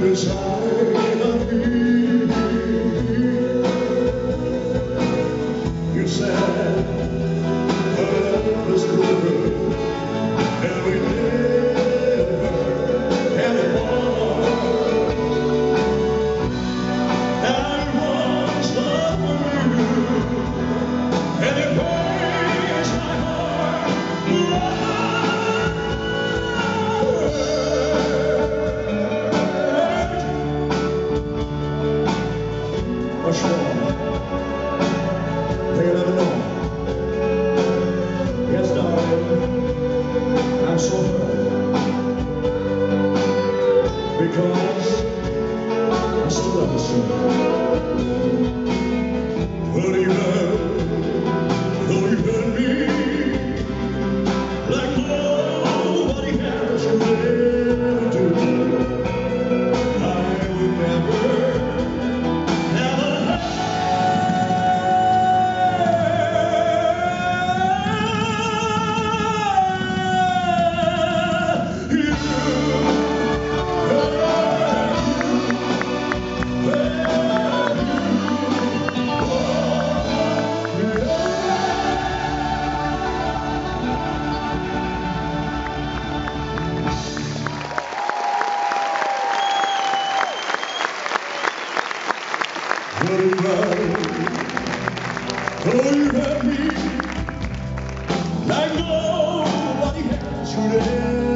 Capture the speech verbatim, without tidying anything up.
inside of me. You said our love was over, and we never had a war. I was loving you, and it breaks my heart. What's wrong? They never know. Yes, darling, I'm so hurt because I still love you. But even though you hurt me like nobody has, you ever do, I would never. Oh, you hurt me like nobody else would ever.